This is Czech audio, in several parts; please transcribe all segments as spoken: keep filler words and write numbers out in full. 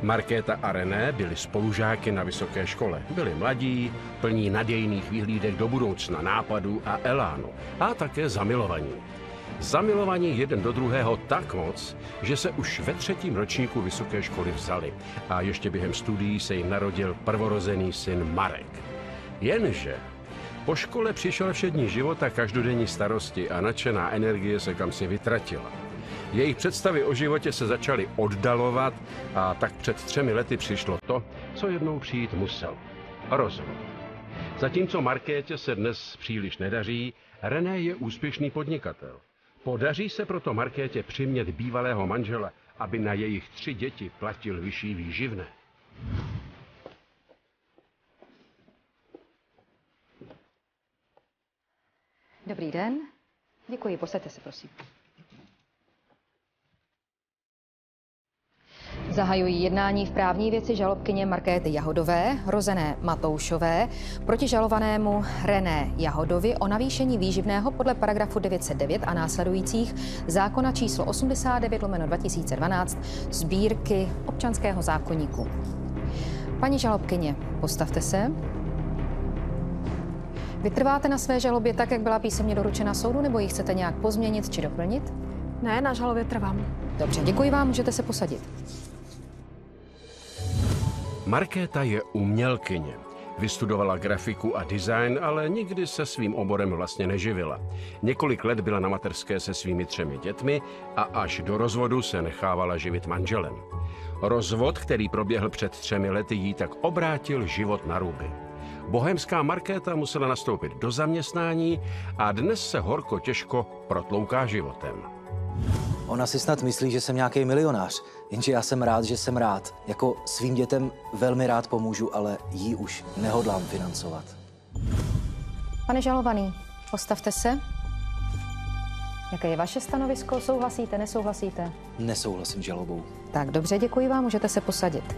Markéta a René byli spolužáky na vysoké škole. Byli mladí, plní nadějných výhlídek do budoucna, nápadů a elánu. A také zamilovaní. Zamilovaní jeden do druhého tak moc, že se už ve třetím ročníku vysoké školy vzali. A ještě během studií se jim narodil prvorozený syn Marek. Jenže po škole přišel všední život a každodenní starosti a nadšená energie se kamsi vytratila. Jejich představy o životě se začaly oddalovat a tak před třemi lety přišlo to, co jednou přijít musel. Rozvod. Zatímco Markétě se dnes příliš nedaří, René je úspěšný podnikatel. Podaří se proto Markétě přimět bývalého manžela, aby na jejich tři děti platil vyšší výživné. Dobrý den. Děkuji, posaďte se, prosím. Zahajují jednání v právní věci žalobkyně Markéty Jahodové, rozené Matoušové, proti žalovanému René Jahodovi o navýšení výživného podle paragrafu devět set devět a následujících zákona číslo osmdesát devět lomeno dva tisíce dvanáct sbírky občanského zákoníku. Paní žalobkyně, postavte se. Vytrváte na své žalobě tak, jak byla písemně doručena soudu, nebo ji chcete nějak pozměnit či doplnit? Ne, na žalobě trvám. Dobře, děkuji vám, můžete se posadit. Markéta je umělkyně. Vystudovala grafiku a design, ale nikdy se svým oborem vlastně neživila. Několik let byla na mateřské se svými třemi dětmi a až do rozvodu se nechávala živit manželem. Rozvod, který proběhl před třemi lety, jí tak obrátil život na ruby. Bohemská Markéta musela nastoupit do zaměstnání a dnes se horko těžko protlouká životem. Ona si snad myslí, že jsem nějaký milionář, jenže já jsem rád, že jsem rád. Jako svým dětem velmi rád pomůžu, ale jí už nehodlám financovat. Pane žalovaný, postavte se. Jaké je vaše stanovisko? Souhlasíte, nesouhlasíte? Nesouhlasím s žalobou. Tak dobře, děkuji vám, můžete se posadit.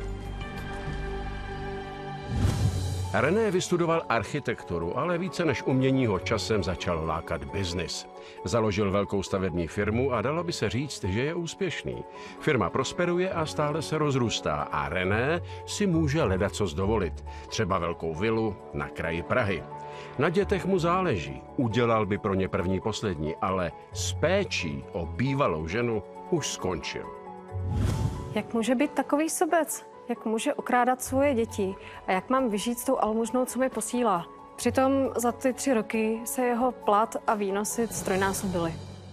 René vystudoval architekturu, ale více než umění ho časem začal lákat biznis. Založil velkou stavební firmu a dalo by se říct, že je úspěšný. Firma prosperuje a stále se rozrůstá a René si může ledacos dovolit. Třeba velkou vilu na kraji Prahy. Na dětech mu záleží, udělal by pro ně první poslední, ale s péčí o bývalou ženu už skončil. Jak může být takový sobec? Jak může okrádat svoje děti? A jak mám vyžít s tou almužnou, co mi posílá? Přitom za ty tři roky se jeho plat a výnosy strojnásobily.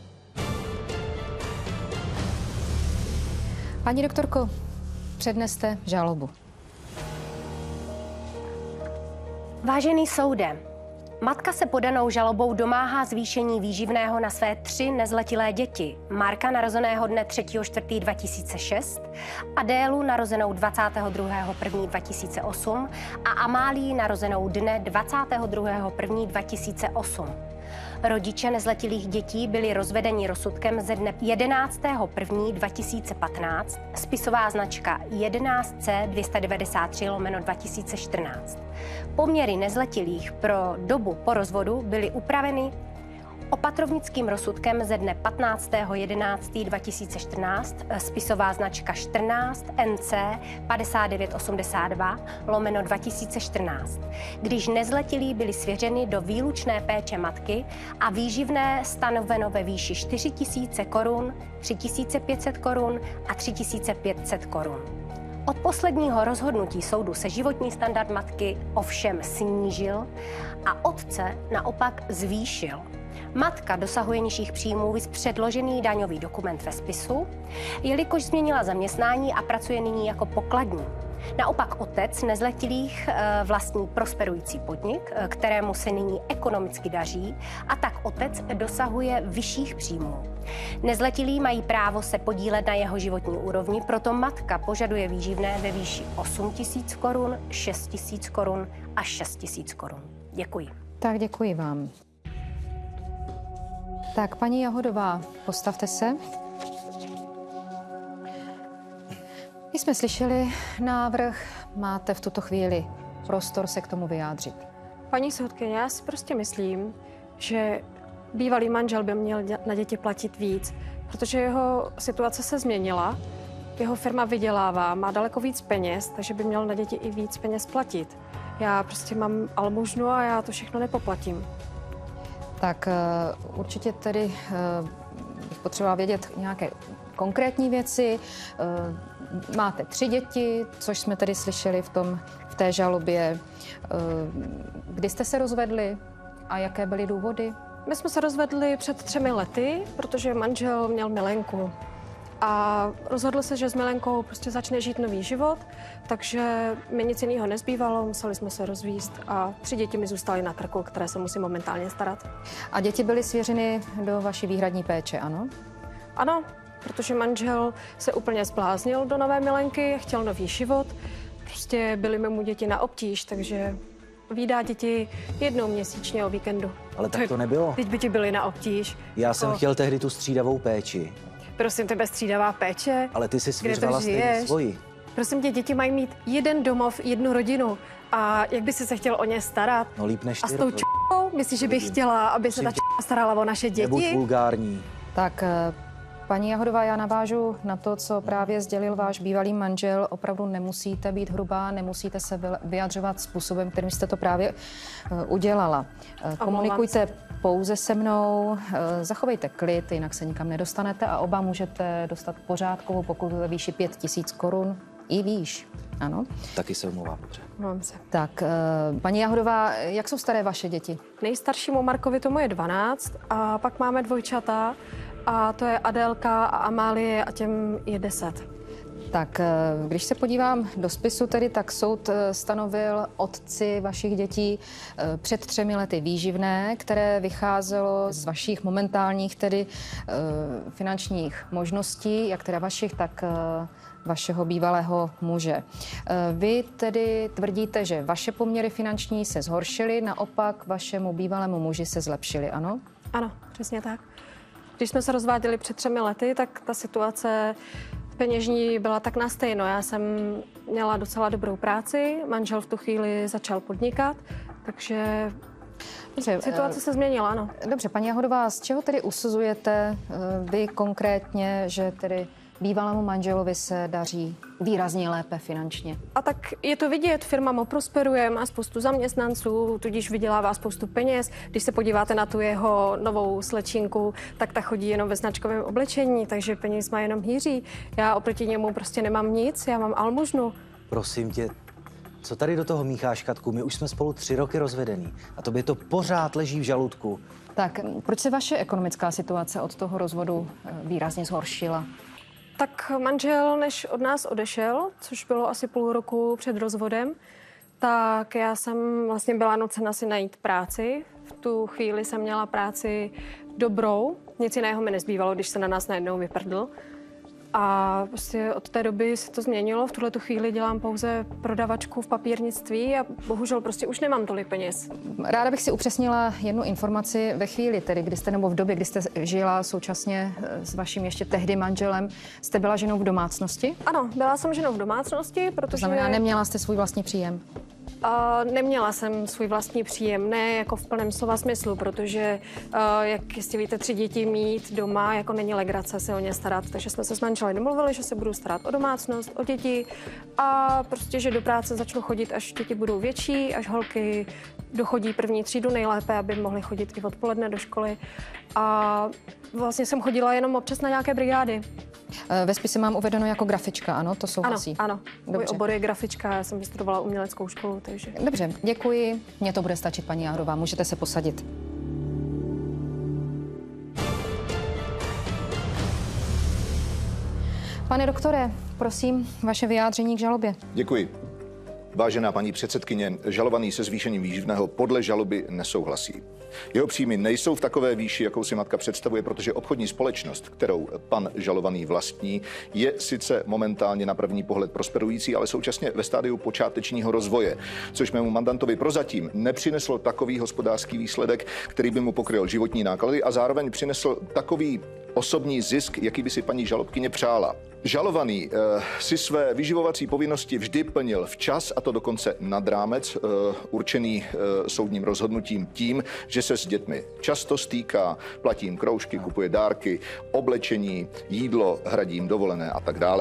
Paní doktorko, předneste žalobu. Vážený soude, matka se podanou žalobou domáhá zvýšení výživného na své tři nezletilé děti. Marka, narozeného dne třetího čtvrtého dva tisíce šest, Adélu, narozenou dvacátého druhého prvního dva tisíce osm a Amálii, narozenou dne dvacátého druhého prvního dva tisíce osm. Rodiče nezletilých dětí byli rozvedeni rozsudkem ze dne jedenáctého prvního dva tisíce patnáct, spisová značka jedenáct C dvě stě devadesát tři lomeno dva tisíce čtrnáct. Poměry nezletilých pro dobu po rozvodu byly upraveny opatrovnickým rozsudkem ze dne patnáctého jedenáctého dva tisíce čtrnáct, spisová značka čtrnáct N C padesát devět osmdesát dva lomeno dva tisíce čtrnáct, když nezletilí byli svěřeni do výlučné péče matky a výživné stanoveno ve výši čtyři tisíce korun, tři tisíce pět set korun a tři tisíce pět set korun. Od posledního rozhodnutí soudu se životní standard matky ovšem snížil a otce naopak zvýšil. Matka dosahuje nižších příjmů viz předložený daňový dokument ve spisu, jelikož změnila zaměstnání a pracuje nyní jako pokladní. Naopak otec nezletilých vlastní prosperující podnik, kterému se nyní ekonomicky daří, a tak otec dosahuje vyšších příjmů. Nezletilí mají právo se podílet na jeho životní úrovni, proto matka požaduje výživné ve výši osm tisíc korun, šest tisíc korun a šest tisíc korun. Děkuji. Tak děkuji vám. Tak, paní Jahodová, postavte se. My jsme slyšeli návrh, máte v tuto chvíli prostor se k tomu vyjádřit. Paní soudkyně, já si prostě myslím, že bývalý manžel by měl na děti platit víc, protože jeho situace se změnila jeho firma vydělává, má daleko víc peněz, takže by měl na děti i víc peněz platit. Já prostě mám almužnu a já to všechno nepoplatím. Tak uh, určitě tedy uh, bych potřebovala vědět nějaké konkrétní věci. Uh, máte tři děti, což jsme tedy slyšeli v, tom, v té žalobě. Uh, kdy jste se rozvedli a jaké byly důvody? My jsme se rozvedli před třemi lety, protože manžel měl milenku. A rozhodl se, že s milenkou prostě začne žít nový život, takže mi nic jiného nezbývalo, museli jsme se rozvízt a tři děti mi zůstaly na krku, které se musím momentálně starat. A děti byly svěřeny do vaší výhradní péče, ano? Ano, protože manžel se úplně zbláznil do nové milenky, chtěl nový život, prostě byly mi mu děti na obtíž, takže vídá děti jednou měsíčně o víkendu. Ale tak to nebylo. Teď by ti byly na obtíž. Já jako... jsem chtěl tehdy tu střídavou péči. Prosím tebe, střídavá péče. Ale ty si svěřovala stejně svoji. Prosím tě, děti mají mít jeden domov, jednu rodinu. A jak by si se chtěl o ně starat? No líp než ty. A s tou č***ou? Myslíš, že bych chtěla, aby se ta č***a starala o naše děti? Nebuď vulgární. Tak, paní Jahodová, já navážu na to, co právě sdělil váš bývalý manžel. Opravdu nemusíte být hrubá, nemusíte se vyjadřovat způsobem, kterým jste to právě udělala. Komunikujte pouze se mnou, zachovejte klid, jinak se nikam nedostanete a oba můžete dostat pořádkovou pokutu ve výši pět tisíc korun i výš. Ano. Taky se omlouvám, dobře. Mám se. Tak, paní Jahodová, jak jsou staré vaše děti? Nejstaršímu Markovi tomu je dvanáct a pak máme dvojčata a to je Adélka a Amálie a těm je deset. Tak když se podívám do spisu, tedy, tak soud stanovil otci vašich dětí před třemi lety výživné, které vycházelo z vašich momentálních tedy finančních možností, jak teda vašich, tak vašeho bývalého muže. Vy tedy tvrdíte, že vaše poměry finanční se zhoršily, naopak vašemu bývalému muži se zlepšily, ano? Ano, přesně tak. Když jsme se rozváděli před třemi lety, tak ta situace peněžní byla tak na stejno. Já jsem měla docela dobrou práci, manžel v tu chvíli začal podnikat, takže dobře, situace se změnila, ano. Dobře, paní Jahodová, z čeho tedy usuzujete vy konkrétně, že tedy bývalému manželovi se daří výrazně lépe finančně? A tak je to vidět, firma mu prosperuje, má spoustu zaměstnanců, tudíž vydělává spoustu peněz. Když se podíváte na tu jeho novou slečinku, tak ta chodí jenom ve značkovém oblečení, takže peněz má jenom hýří. Já oproti němu prostě nemám nic, já mám almužnu. Prosím tě, co tady do toho mícháš, Katku? My už jsme spolu tři roky rozvedení a tobě to pořád leží v žaludku. Tak proč se vaše ekonomická situace od toho rozvodu výrazně zhoršila? Tak manžel, než od nás odešel, což bylo asi půl roku před rozvodem, tak já jsem vlastně byla nucena si najít práci. V tu chvíli jsem měla práci dobrou, nic jiného mi nezbývalo, když se na nás najednou vyprdl. A prostě od té doby se to změnilo. V tuhletu chvíli dělám pouze prodavačku v papírnictví a bohužel prostě už nemám tolik peněz. Ráda bych si upřesnila jednu informaci. Ve chvíli, tedy, kdy jste, nebo v době, kdy jste žila současně s vaším ještě tehdy manželem, jste byla ženou v domácnosti? Ano, byla jsem ženou v domácnosti, protože... To znamená, neměla jste svůj vlastní příjem? Uh, neměla jsem svůj vlastní příjem, ne jako v plném slova smyslu, protože, uh, jak jistě víte, tři děti mít doma, jako není legrace se o ně starat, takže jsme se s manželem domluvili, že se budu starat o domácnost, o děti a prostě, že do práce začnu chodit, až děti budou větší, až holky dochodí první třídu nejlépe, aby mohly chodit i odpoledne do školy. A vlastně jsem chodila jenom občas na nějaké brigády. Ve spise mám uvedeno jako grafička, ano, to souhlasí? Ano, ano. Můj obor je grafička, já jsem vystudovala uměleckou školu, takže... Dobře, děkuji. Mně to bude stačit, paní Jahodová, můžete se posadit. Pane doktore, prosím, vaše vyjádření k žalobě. Děkuji. Vážená paní předsedkyně, žalovaný se zvýšením výživného podle žaloby nesouhlasí. Jeho příjmy nejsou v takové výši, jakou si matka představuje, protože obchodní společnost, kterou pan žalovaný vlastní, je sice momentálně na první pohled prosperující, ale současně ve stádiu počátečního rozvoje, což mému mandantovi prozatím nepřineslo takový hospodářský výsledek, který by mu pokryl životní náklady a zároveň přinesl takový osobní zisk, jaký by si paní žalobkyně přála. Žalovaný eh, si své vyživovací povinnosti vždy plnil včas, a to dokonce nad rámec eh, určený eh, soudním rozhodnutím tím, že se s dětmi často stýká, platí jim kroužky, kupuje dárky, oblečení, jídlo, hradí jim dovolené a tak dále.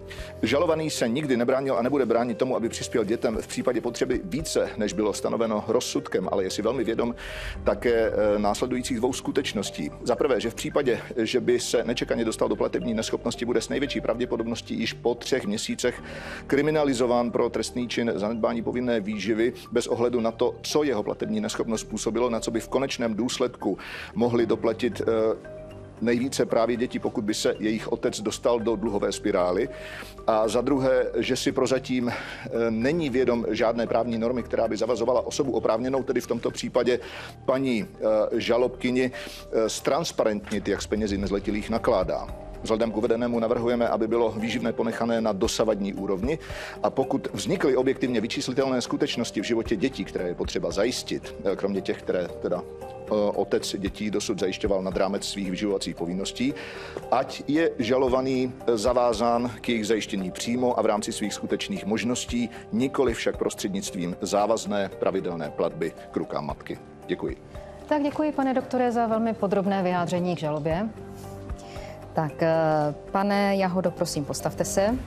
Žalovaný se nikdy nebránil a nebude bránit tomu, aby přispěl dětem v případě potřeby více, než bylo stanoveno rozsudkem, ale je si velmi vědom také následujících dvou skutečností. Za prvé, že v případě, že by se nečekaně dostal do platební neschopnosti, bude s největší pravděpodobností již po třech měsících kriminalizován pro trestný čin zanedbání povinné výživy bez ohledu na to, co jeho platební neschopnost způsobilo, na co by v konečném důsledku mohli doplatit nejvíce právě děti, pokud by se jejich otec dostal do dluhové spirály. A za druhé, že si prozatím není vědom žádné právní normy, která by zavazovala osobu oprávněnou, tedy v tomto případě paní žalobkyni, ztransparentnit, jak s penězi nezletilých nakládá. Vzhledem k uvedenému navrhujeme, aby bylo výživné ponechané na dosavadní úrovni a pokud vznikly objektivně vyčíslitelné skutečnosti v životě dětí, které je potřeba zajistit, kromě těch, které teda otec dětí dosud zajišťoval nad rámec svých vyživovacích povinností, ať je žalovaný zavázán k jejich zajištění přímo a v rámci svých skutečných možností, nikoli však prostřednictvím závazné pravidelné platby k rukám matky. Děkuji. Tak děkuji, pane doktore, za velmi podrobné vyjádření k žalobě. Tak, pane Jahodo, prosím, postavte se.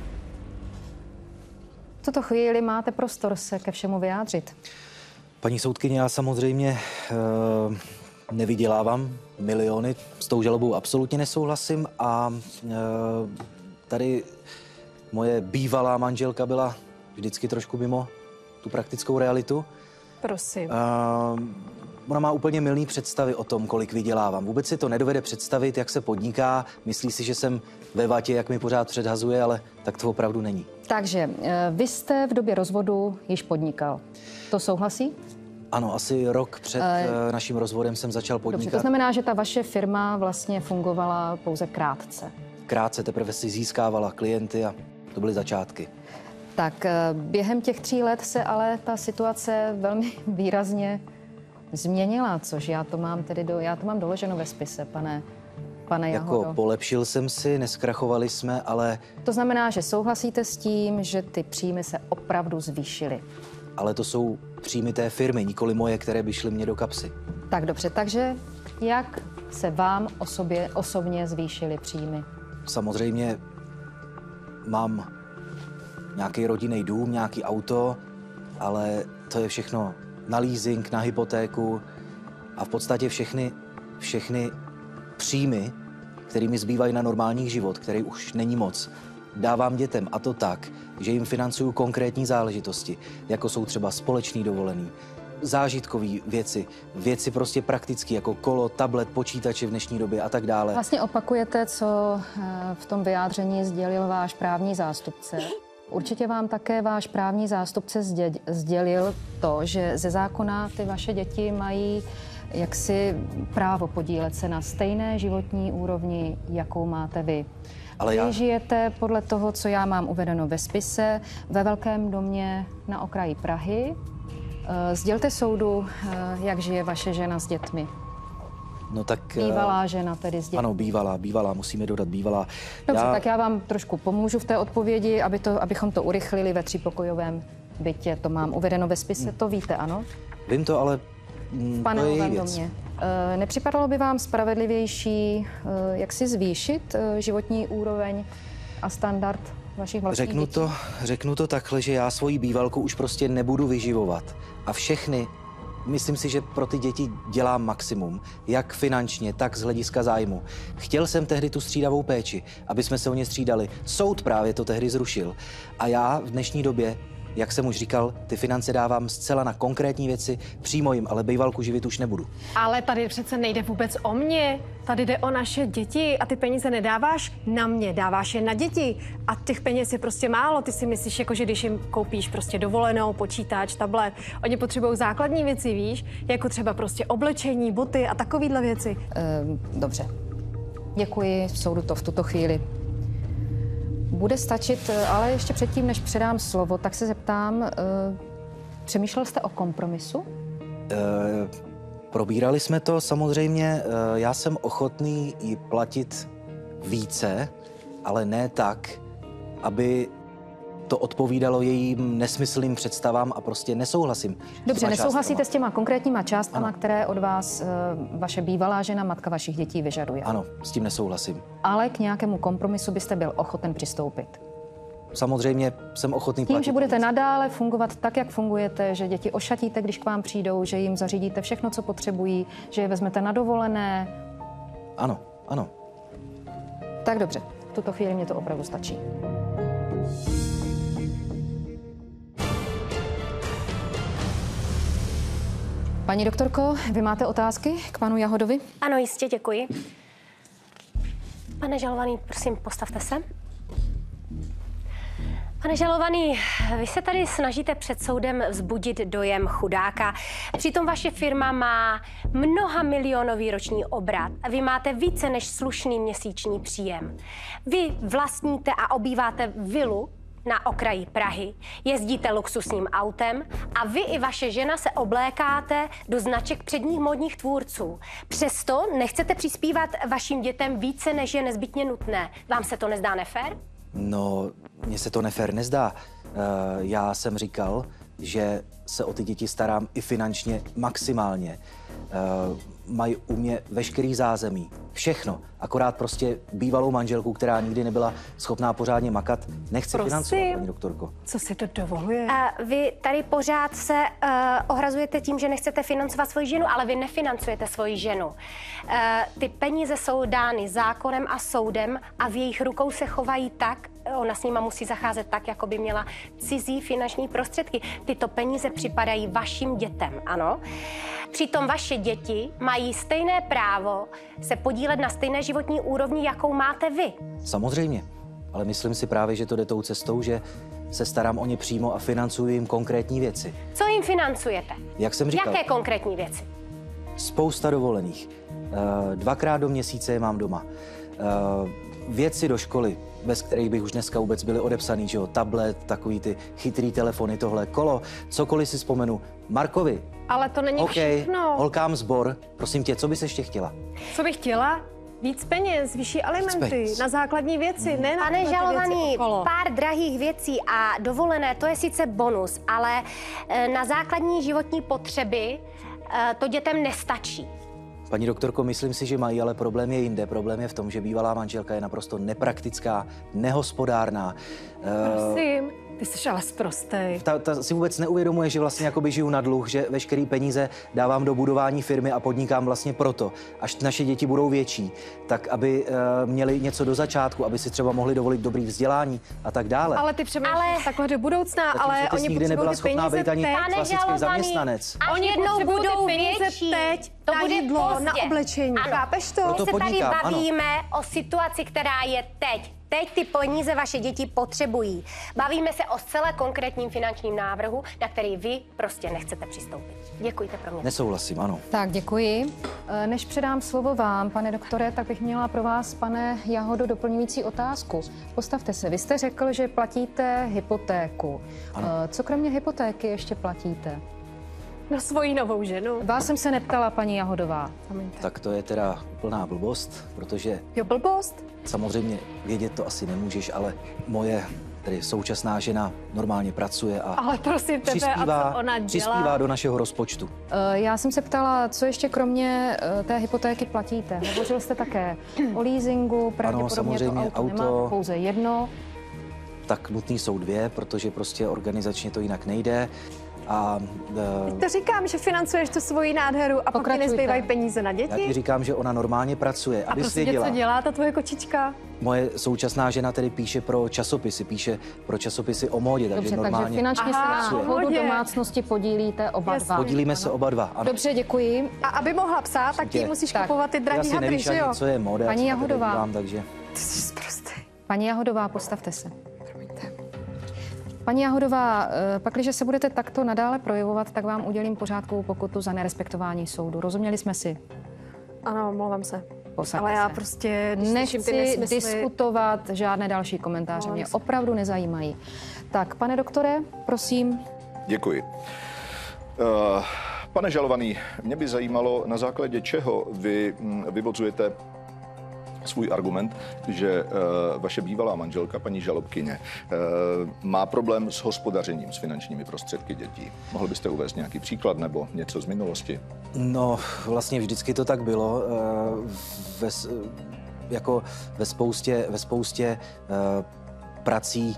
V tuto chvíli máte prostor se ke všemu vyjádřit. Paní soudkyně, já samozřejmě e, nevydělávám miliony, s tou žalobou absolutně nesouhlasím a e, tady moje bývalá manželka byla vždycky trošku mimo tu praktickou realitu. Prosím. E, Ona má úplně mylný představy o tom, kolik vydělávám. Vůbec si to nedovede představit, jak se podniká. Myslí si, že jsem ve vatě, jak mi pořád předhazuje, ale tak to opravdu není. Takže vy jste v době rozvodu již podnikal. To souhlasí? Ano, asi rok před uh, naším rozvodem jsem začal podnikat. Dobře, to znamená, že ta vaše firma vlastně fungovala pouze krátce. Krátce, teprve si získávala klienty a to byly začátky. Tak během těch tří let se ale ta situace velmi výrazně změnila, což já to mám tedy do, já to mám doloženo ve spise, pane, pane Jahodo. Jako polepšil jsem si, neskrachovali jsme, ale... To znamená, že souhlasíte s tím, že ty příjmy se opravdu zvýšily. Ale to jsou příjmy té firmy, nikoli moje, které by šly mě do kapsy. Tak dobře, takže jak se vám osobě, osobně zvýšily příjmy? Samozřejmě mám nějaký rodinný dům, nějaký auto, ale to je všechno na leasing, na hypotéku a v podstatě všechny, všechny příjmy, které mi zbývají na normální život, který už není moc, dávám dětem a to tak, že jim financuju konkrétní záležitosti, jako jsou třeba společný dovolený, zážitkový věci, věci prostě praktické, jako kolo, tablet, počítače v dnešní době a tak dále. Vlastně opakujete, co v tom vyjádření sdělil váš právní zástupce. Určitě vám také váš právní zástupce sdělil to, že ze zákona ty vaše děti mají jaksi právo podílet se na stejné životní úrovni, jakou máte vy. Ale já... Vy žijete podle toho, co já mám uvedeno ve spise, ve velkém domě na okraji Prahy. Sdělte soudu, jak žije vaše žena s dětmi. No tak... Bývalá žena tedy s dětmi. Ano, bývalá, bývalá, musíme dodat bývalá. Dobře, já... tak já vám trošku pomůžu v té odpovědi, aby to, abychom to urychlili ve třípokojovém bytě. To mám uvedeno ve spise, to víte, ano? Vím to, ale v panelovém domě. E, nepřipadalo by vám spravedlivější, e, jak si zvýšit e, životní úroveň a standard vašich vlastních řeknu dětí? To, řeknu to takhle, že já svoji bývalku už prostě nebudu vyživovat. A všechny, myslím si, že pro ty děti dělám maximum, jak finančně, tak z hlediska zájmu. Chtěl jsem tehdy tu střídavou péči, aby jsme se o ně střídali. Soud právě to tehdy zrušil. A já v dnešní době, jak jsem už říkal, ty finance dávám zcela na konkrétní věci, přímo jim, ale bývalku živit už nebudu. Ale tady přece nejde vůbec o mě. Tady jde o naše děti a ty peníze nedáváš na mě, dáváš je na děti. A těch peněz je prostě málo. Ty si myslíš, jako, že když jim koupíš prostě dovolenou, počítač, tablet, oni potřebují základní věci, víš, jako třeba prostě oblečení, boty a takovýhle věci. Ehm, dobře. Děkuji, soudu to v tuto chvíli bude stačit, ale ještě předtím, než předám slovo, tak se zeptám, e, přemýšlel jste o kompromisu? E, probírali jsme to samozřejmě, e, já jsem ochotný jí platit více, ale ne tak, aby to odpovídalo jejím nesmyslným představám a prostě nesouhlasím. Dobře, nesouhlasíte s těma konkrétníma částkama, ano. které od vás e, vaše bývalá žena, matka vašich dětí vyžaduje? Ano, s tím nesouhlasím. Ale k nějakému kompromisu byste byl ochoten přistoupit? samozřejmě jsem ochotný Tím, platit že budete víc. nadále fungovat tak, jak fungujete, že děti ošatíte, když k vám přijdou, že jim zařídíte všechno, co potřebují, že je vezmete na dovolené. Ano, ano. Tak dobře, v tuto chvíli mě to opravdu stačí. Paní doktorko, vy máte otázky k panu Jahodovi? Ano, jistě, děkuji. Pane žalovaný, prosím, postavte se. Pane žalovaný, vy se tady snažíte před soudem vzbudit dojem chudáka. Přitom vaše firma má mnoha milionový roční obrat a vy máte více než slušný měsíční příjem. Vy vlastníte a obýváte vilu na okraji Prahy, jezdíte luxusním autem a vy i vaše žena se oblékáte do značek předních módních tvůrců. Přesto nechcete přispívat vašim dětem více, než je nezbytně nutné. Vám se to nezdá nefér? No, mně se to nefér nezdá. Uh, já jsem říkal, že se o ty děti starám i finančně maximálně. Uh, mají u mě veškerý zázemí, všechno. Akorát prostě bývalou manželku, která nikdy nebyla schopná pořádně makat, nechce Prosím. financovat, paní doktorko. Co si to dovoluje? A vy tady pořád se uh, ohrazujete tím, že nechcete financovat svoji ženu, ale vy nefinancujete svoji ženu. Uh, ty peníze jsou dány zákonem a soudem a v jejich rukou se chovají tak, ona s nima musí zacházet tak, jako by měla cizí finanční prostředky. Tyto peníze připadají vašim dětem, ano? Přitom vaše děti mají stejné právo se podílet na stejné životní úrovni, jakou máte vy. Samozřejmě, ale myslím si právě, že to jde tou cestou, že se starám o ně přímo a financuji jim konkrétní věci. Co jim financujete? Jak jsem říkal, Jaké konkrétní věci? spousta dovolených. Uh, dvakrát do měsíce je mám doma. Uh, věci do školy, bez kterých bych už dneska vůbec byly odepsaný, že jo, tablet, takový ty chytrý telefony, tohle, kolo, cokoliv si vzpomenu. Markovi, Ale to není OK, všechno. holkám sbor, prosím tě, co bys ještě chtěla? Co bych chtěla? Víc peněz, vyšší alimenty, peněz. na základní věci, ne na Pane tyhle ty žalovaný, věci okolo. pár drahých věcí a dovolené, to je sice bonus, ale eh, na základní životní potřeby eh, to dětem nestačí. Paní doktorko, myslím si, že mají, ale problém je jinde. Problém je v tom, že bývalá manželka je naprosto nepraktická, nehospodárná. Uh, Prosím, ty jsi ale sprostej. Ta, ta si vůbec neuvědomuje, že vlastně jakoby žiju na dluh, že veškerý peníze dávám do budování firmy a podnikám vlastně proto, až naše děti budou větší, tak aby uh, měli něco do začátku, aby si třeba mohli dovolit dobrý vzdělání a tak dále. Ale ty přemýšlíš Ale- takhle do budoucna, Zatímco ale ty jsi oni nikdy nebyla potřebují ty schopná peníze být ani teď. Pane klasický žalovaný, zaměstnanec. až Oni jednou potřebují ty budou peníze větší, teď to na bude jídlo, pozdě. na oblečení. Ano. Chápeš to? My Proto se tady podnikám, ano. bavíme o situaci, která je teď. Teď ty peníze vaše děti potřebují. Bavíme se o zcela konkrétním finančním návrhu, na který vy prostě nechcete přistoupit. Děkujte pro mě. Nesouhlasím, ano. Tak, děkuji. E, Než předám slovo vám, pane doktore, tak bych měla pro vás, pane Jahodo, doplňující otázku. Postavte se, vy jste řekl, že platíte hypotéku. Ano. E, Co kromě hypotéky ještě platíte? Na svoji novou ženu. Vás jsem se neptala, paní Jahodová. Tak to je teda úplná blbost, protože Jo, blbost. samozřejmě vědět to asi nemůžeš, ale moje tedy současná žena normálně pracuje a Ale prosím tebe, přispívá, a co ona dělá? přispívá do našeho rozpočtu. E, Já jsem se ptala, co ještě kromě e, té hypotéky platíte. Hovořil jste také o leasingu, pravděpodobně samozřejmě, to auto, auto. nemáte pouze jedno. Tak nutný jsou dvě, protože prostě organizačně to jinak nejde. A e, To říkám, že financuješ tu svoji nádheru a pak ti Pokračujte. nezbývají peníze na já ti děti. říkám, že ona normálně pracuje, A aby prostě tě, věděla. co dělá ta tvoje kočička? Moje současná žena tedy píše pro časopisy, píše pro časopisy o módě, takže Dobře, takže normálně finančně se Aha, na v chodu pohodě. domácnosti podílíte oba Jasně. dva. podílíme se oba dva. Ano. Dobře, děkuji. A aby mohla psát, tak ti tě. musíš Tak. kupovat ty Ty drahý asi hadry, nevíš že jo? ani, co je móda, Paní co na tebe Jahodová. dívám, takže Ty jsi sprostej. Paní Jahodová, postavte se. Paní Jahodová, eh, pakliže se budete takto nadále projevovat, tak vám udělím pořádkovou pokutu za nerespektování soudu. Rozuměli jsme si? Ano, mluvám se. Posaďte Ale já se. prostě, když slyším ty Nechci nesmysly... diskutovat žádné další komentáře, Volám mě se. opravdu nezajímají. Tak, pane doktore, prosím. Děkuji. Uh, pane žalovaný, mě by zajímalo, na základě čeho vy hm, vyvozujete svůj argument, že uh, vaše bývalá manželka, paní žalobkyně, uh, má problém s hospodařením, s finančními prostředky dětí. Mohl byste uvést nějaký příklad nebo něco z minulosti? no vlastně vždycky to tak bylo. eh, Ve, s- jako ve spoustě, ve spoustě eh, prací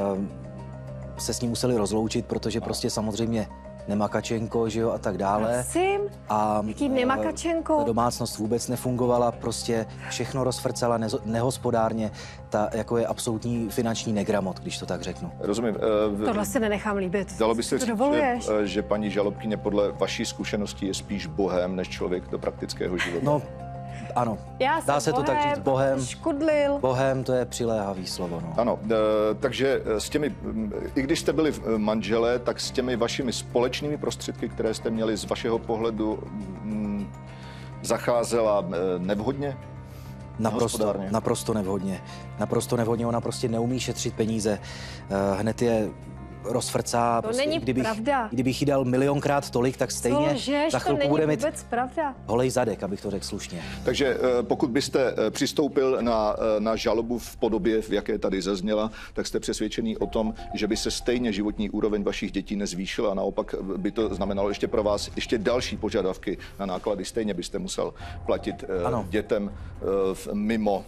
se s ním museli rozloučit, protože prostě samozřejmě Nemakačenko, že jo, a tak dále. Prosím? A Jaký Nemakačenko? Ta domácnost vůbec nefungovala, prostě všechno rozfrcala nezo, nehospodárně. Ta jako je absolutní finanční negramot, když to tak řeknu. Rozumím. Uh, Tohle si nenechám líbit. Dalo by se to říct, dovoluješ? že, že paní žalobkyně podle vaší zkušenosti je spíš bohem než člověk do praktického života. No, ano. Já Dá se bohem, to tak říct. Bohem. Škudlil. Bohem, to je přiléhavý slovo, no. Ano, e, takže s těmi, i když jste byli manželé, tak s těmi vašimi společnými prostředky, které jste měli z vašeho pohledu, m, zacházela nevhodně? Naprosto, naprosto nevhodně. Naprosto nevhodně, ona prostě neumí šetřit peníze. Hned je rozfrcá. To prostě, není kdybych, pravda. Kdybych jí dal milionkrát tolik, tak stejně Co lžeš, za to chvilku není bude mít vůbec pravda. holej zadek, abych to řekl slušně. Takže pokud byste přistoupil na, na žalobu v podobě, v jaké tady zazněla, tak jste přesvědčený o tom, že by se stejně životní úroveň vašich dětí nezvýšila a naopak by to znamenalo ještě pro vás ještě další požadavky na náklady. Stejně byste musel platit ano. dětem mimo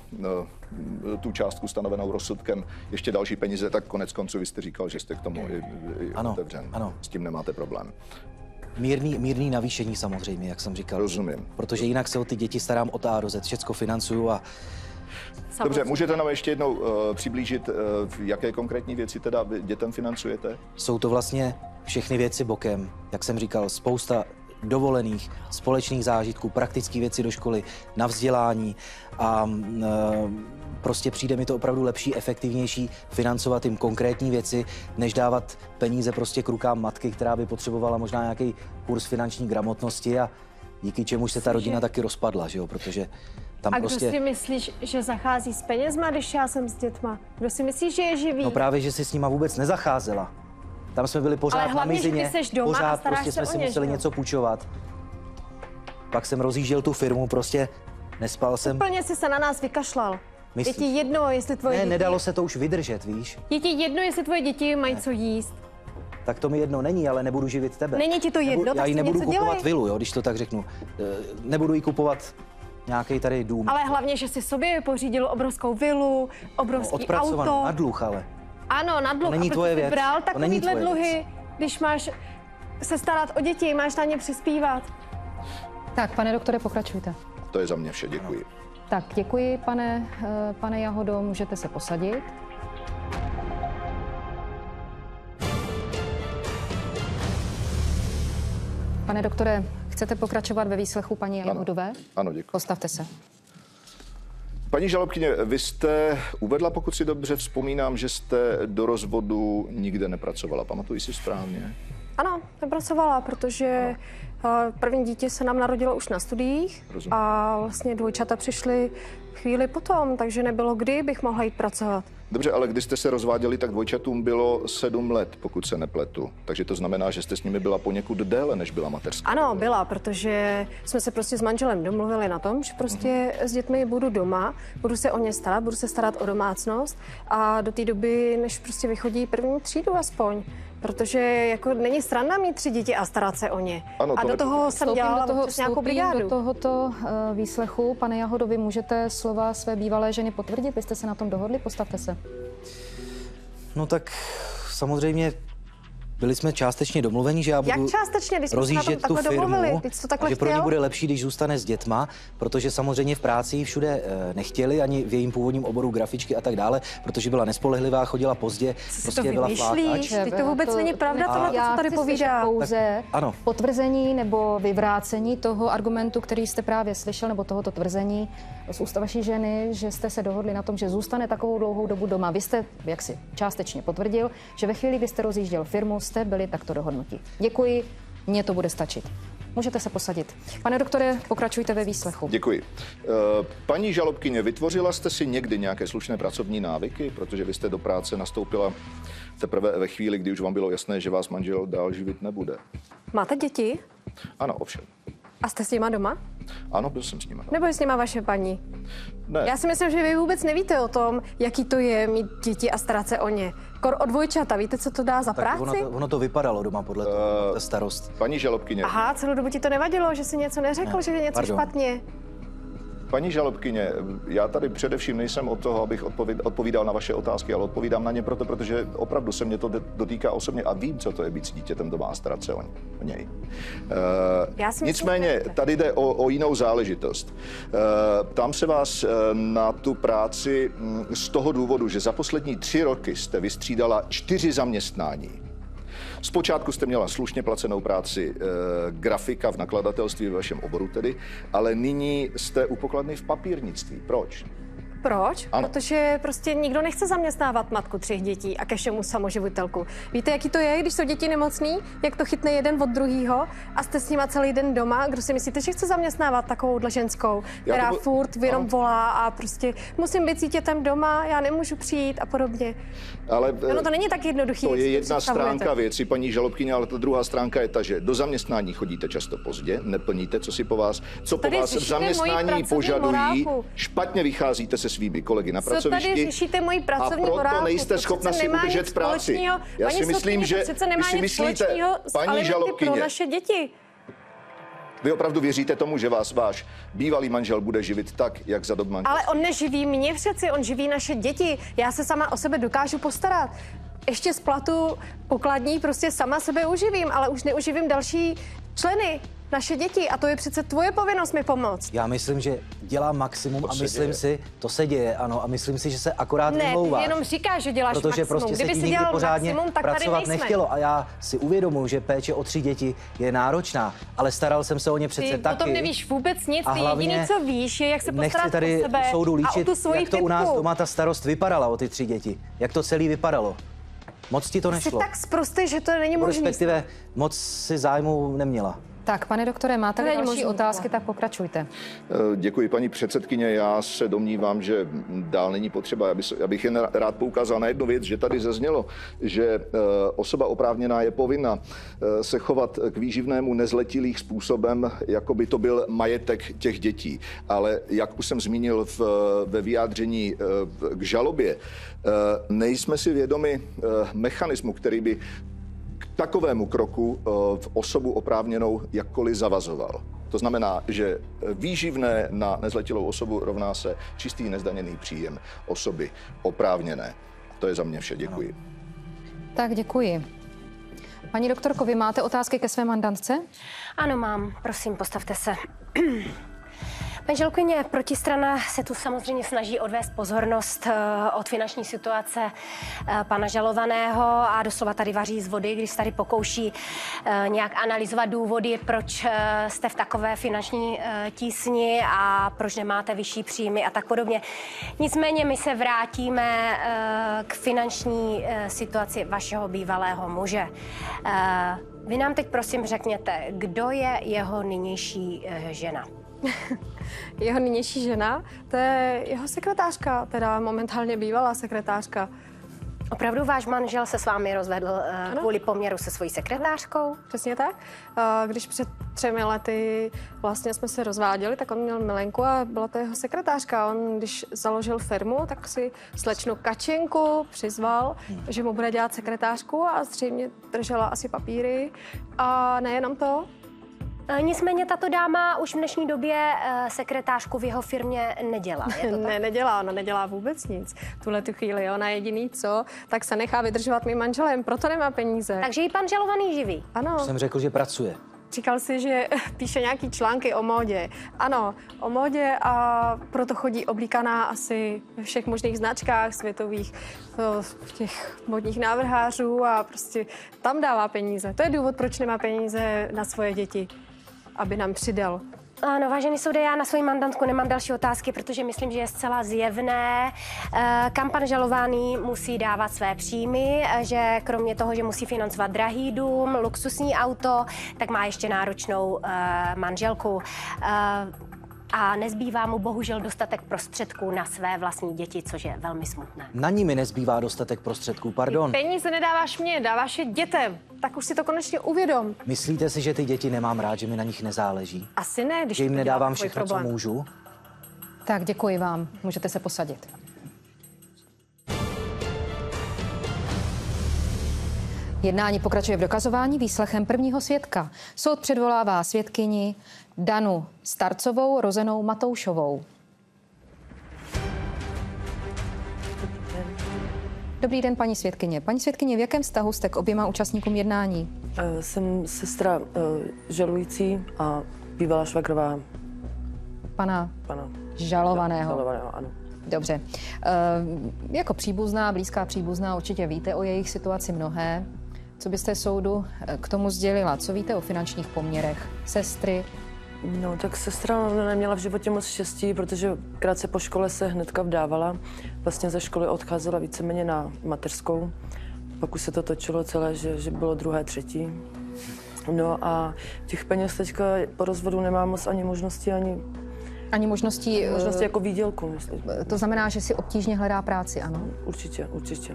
tu částku stanovenou rozsudkem ještě další peníze, tak konec konců vy jste říkal, že jste k tomu i, i ano, otevřen. Ano. S tím nemáte problém. Mírný, mírný navýšení samozřejmě, jak jsem říkal. Rozumím. Protože jinak se o ty děti starám od A do Z, všecko financuju a... Samozřejmě. Dobře, můžete nám ještě jednou uh, přiblížit, uh, jaké konkrétní věci teda vy dětem financujete? Jsou to vlastně všechny věci bokem, jak jsem říkal, spousta dovolených, společných zážitků, praktické věci do školy, na vzdělání a e, prostě přijde mi to opravdu lepší, efektivnější financovat jim konkrétní věci, než dávat peníze prostě k rukám matky, která by potřebovala možná nějaký kurz finanční gramotnosti a díky čemuž se ta rodina taky rozpadla, že jo, protože tam a prostě... kdo si myslíš, že zachází s penězma, když já jsem s dětma? Kdo si myslíš, že je živý? No právě, že si s nima vůbec nezacházela. Tam jsme byli pořád hlavně, na mizině, že ty seš doma pořád a staráš prostě se jsme o si ně, museli že? něco půjčovat. Pak jsem rozjížděl tu firmu, prostě nespal jsem. Úplně si se na nás vykašlal. Myslíš? Je ti jedno, jestli tvoje Ne, děti... nedalo se to už vydržet, víš? Je ti jedno, jestli tvoje děti mají co jíst. Tak to mi jedno není, ale nebudu živit tebe. Není ti to jedno, Nebudu, tak já jí si nebudu něco kupovat dělej. vilu, jo, když to tak řeknu. E, Nebudu jí kupovat nějaký tady dům. Ale hlavně, že si sobě pořídil obrovskou vilu, obrovský Odpracovanou auto. na dluh, ale. Ano, na dluh. To není a tvoje jsi věc. bral To není takovýhle tvoje dluhy, věc. když máš se starat o děti, máš na ně přispívat. Tak, pane doktore, pokračujte. To je za mě vše, děkuji. Tak, děkuji, pane, eh, pane Jahodo, můžete se posadit. Pane doktore, chcete pokračovat ve výslechu paní Jahodové? Ano, děkuji. Postavte se. Paní žalobkyně, vy jste uvedla, pokud si dobře vzpomínám, že jste do rozvodu nikde nepracovala. Pamatuji si správně? Ano, nepracovala, protože ano. první dítě se nám narodilo už na studiích. Rozumím. A vlastně dvojčata přišly chvíli potom, takže nebylo kdy bych mohla jít pracovat. Dobře, ale když jste se rozváděli, tak dvojčatům bylo sedm let, pokud se nepletu. Takže to znamená, že jste s nimi byla poněkud déle, než byla mateřská. Ano, byla, protože jsme se prostě s manželem domluvili na tom, že prostě s dětmi budu doma, budu se o ně starat, budu se starat o domácnost a do té doby, než prostě vychodí první třídu aspoň. Protože jako není sranda mít tři děti a starat se o ně. Ano, a to do toho nepochybně. jsem dělala do toho, přes nějakou vstoupím brigádu. do tohoto uh, výslechu. Pane Jahodo, vy můžete slova své bývalé ženy potvrdit? Vy jste se na tom dohodli? Postavte se. No tak samozřejmě byli jsme částečně domluveni, že já budu Jak částečně, když jsme se na tom rozjíždět tu takhle firmu, domluvili? Teď jsi to takhle a že pro ní chtěl? bude lepší, když zůstane s dětma, protože samozřejmě v práci ji všude e, nechtěli, ani v jejím původním oboru grafičky a tak dále, protože byla nespolehlivá, chodila pozdě, Co si prostě to byla vymýšlíš? flákač. Teď to vůbec není pravda, tohle, co Já tady chci povídá. slyšet pouze Tak, ano. potvrzení nebo vyvrácení toho argumentu, který jste právě slyšel, nebo tohoto tvrzení z úst vaší ženy, že jste se dohodli na tom, že zůstane takovou dlouhou dobu doma. Vy jste, jak si částečně potvrdil, že ve chvíli, kdy jste rozjížděl firmu, jste byli takto dohodnutí. Děkuji, mně to bude stačit. Můžete se posadit. Pane doktore, pokračujte ve výslechu. Děkuji. Paní žalobkyně, vytvořila jste si někdy nějaké slušné pracovní návyky, protože vy jste do práce nastoupila teprve ve chvíli, kdy už vám bylo jasné, že vás manžel dál živit nebude. Máte děti? Ano, ovšem. A jste s nima doma? Ano, byl jsem s nimi. Nebo je s nima vaše paní? Ne. Já si myslím, že vy vůbec nevíte o tom, jaký to je mít děti a starat se o ně. Kor o dvojčata, víte, co to dá za Tak práci? ono to, ono to vypadalo doma podle toho, Uh, ta starost. Paní žalobkyně, Aha, celou dobu ti to nevadilo, že jsi něco neřekl, Ne, že je něco pardon. špatně. Paní žalobkyně, já tady především nejsem od toho, abych odpovídal na vaše otázky, ale odpovídám na ně proto, protože opravdu se mě to dotýká osobně a vím, co to je být s dítětem doma a starat se o něj. Uh, nicméně, tady jde o, o jinou záležitost. Uh, ptám se vás na tu práci z toho důvodu, že za poslední tři roky jste vystřídala čtyři zaměstnání. Zpočátku jste měla slušně placenou práci e, grafika v nakladatelství ve vašem oboru tedy, ale nyní jste u pokladny v papírnictví. Proč? Proč? Ano. Protože prostě nikdo nechce zaměstnávat matku třech dětí a ke všemu samoživitelku. Víte, jaký to je, když jsou děti nemocný, jak to chytne jeden od druhýho a jste s nima celý den doma? Kdo si myslíte, že chce zaměstnávat takovouhle ženskou, která to... furt jenom ano. volá a prostě musím být s dítětem doma, já nemůžu přijít a podobně. Ale no to není tak jednoduchý. To je jedna stránka věci, paní žalobkyně, ale ta druhá stránka je ta, že do zaměstnání chodíte často pozdě, neplníte, co si po vás, co po Tady vás v zaměstnání požadují, morálku. Špatně vycházíte se svými kolegy na co pracovišti. Tady řešíte moji pracovní a proto morálku, nejste schopna si udržet práci. Já si myslím, že vy si myslíte, paní žalobkyně, pro naše děti. Vy opravdu věříte tomu, že vás váš bývalý manžel bude živit tak, jak za dob manželství? Ale on neživí mě přeci, on živí naše děti. Já se sama o sebe dokážu postarat. Ještě z platu pokladní prostě sama sebe uživím, ale už neuživím další členy, naše děti. A to je přece tvoje povinnost mi pomoct. Já myslím, že dělá maximum to a myslím děje. si, to se děje, ano, a myslím si, že se akorát ne, vymlouváš. Ne, ty jenom říkáš, že děláš protože maximum. Prostě Kdyby se si nikdy dělal pořádně maximum, tak pracovat tady nejsme. nechtělo. A já si uvědomuji, že péče o tři děti je náročná, ale staral jsem se o ně přece ty taky. Ty o tom nevíš vůbec nic, a ty hlavně jediný, co víš, je, jak se postarat nechci tady o sebe soudu líčit, a o tu svoji jak to typku. u nás doma ta starost vypadala o ty tři děti. Jak to celý vypadalo. Moc ti to Jsi nešlo. tak sprostý, že to není možné. Respektive moc si zájmu neměla. Tak, pane doktore, máte další možný. otázky, tak pokračujte. Děkuji, paní předsedkyně. Já se domnívám, že dál není potřeba. Já bych jen rád poukázal na jednu věc, že tady zaznělo, že osoba oprávněná je povinna se chovat k výživnému nezletilých způsobem, jako by to byl majetek těch dětí. Ale jak už jsem zmínil v, ve vyjádření k žalobě, nejsme si vědomi mechanismu, který by takovému kroku v osobu oprávněnou jakkoliv zavazoval. To znamená, že výživné na nezletilou osobu rovná se čistý nezdaněný příjem osoby oprávněné. To je za mě vše. Děkuji. Tak děkuji. Paní doktorko, vy máte otázky ke své mandantce? Ano, mám. Prosím, postavte se. Paní žalobkyně, protistrana se tu samozřejmě snaží odvést pozornost od finanční situace pana žalovaného a doslova tady vaří z vody, když tady pokouší nějak analyzovat důvody, proč jste v takové finanční tísni a proč nemáte vyšší příjmy a tak podobně. Nicméně my se vrátíme k finanční situaci vašeho bývalého muže. Vy nám teď prosím řekněte, kdo je jeho nynější žena? Jeho nynější žena, to je jeho sekretářka, teda momentálně bývalá sekretářka. Opravdu váš manžel se s vámi rozvedl uh, kvůli poměru se svojí sekretářkou? Přesně tak. Uh, když před třemi lety vlastně jsme se rozváděli, tak on měl milenku a byla to jeho sekretářka. On, když založil firmu, tak si slečnu Kačenku přizval, hmm. že mu bude dělat sekretářku a zřejmě držela asi papíry. A nejenom to, Nicméně tato dáma už v dnešní době sekretářku v jeho firmě nedělá. Je to tak? Ne, nedělá, ona nedělá vůbec nic. Tuhle tu chvíli ona jediný co, tak se nechá vydržovat mým manželem, proto nemá peníze. Takže ji pan žalovaný živí? Ano. Jsem řekl, že pracuje. Říkal si, že píše nějaký články o módě. Ano, o módě a proto chodí oblíkaná asi ve všech možných značkách světových, v těch modních návrhářů a prostě tam dává peníze. To je důvod, proč nemá peníze na svoje děti, aby nám přidal. Ano, vážený soude, já na svoji mandantku nemám další otázky, protože myslím, že je zcela zjevné, kam pan žalovaný musí dávat své příjmy, že kromě toho, že musí financovat drahý dům, luxusní auto, tak má ještě náročnou manželku. A nezbývá mu bohužel dostatek prostředků na své vlastní děti, což je velmi smutné. Na ní mi nezbývá dostatek prostředků, pardon. Ty peníze nedáváš mě, dáváš je dětem. Tak už si to konečně uvědom. Myslíte si, že ty děti nemám rád, že mi na nich nezáleží? Asi ne, když že jim to nedávám všechno, co můžu? Tak děkuji vám. Můžete se posadit. Jednání pokračuje v dokazování výslechem prvního svědka. Soud předvolává svědkyni Danu Starcovou, rozenou Matoušovou. Dobrý den, paní svědkyně. Paní svědkyně, v jakém vztahu jste k oběma účastníkům jednání? Jsem sestra žalující a bývalá švagrová Pana, pana žalovaného. žalovaného. Ano. Dobře. E, jako příbuzná, blízká příbuzná, určitě víte o jejich situaci mnohé. Co byste soudu k tomu sdělila? Co víte o finančních poměrech sestry? No, tak sestra neměla v životě moc štěstí, protože krátce po škole se hnedka vdávala. Vlastně ze školy odcházela víceméně na mateřskou. Pak už se to točilo celé, že, že bylo druhé, třetí. No a těch peněz teďka po rozvodu nemá moc ani možnosti, ani... Ani možnosti... Možnosti jako výdělku, myslím. To znamená, že si obtížně hledá práci, ano? Určitě, určitě.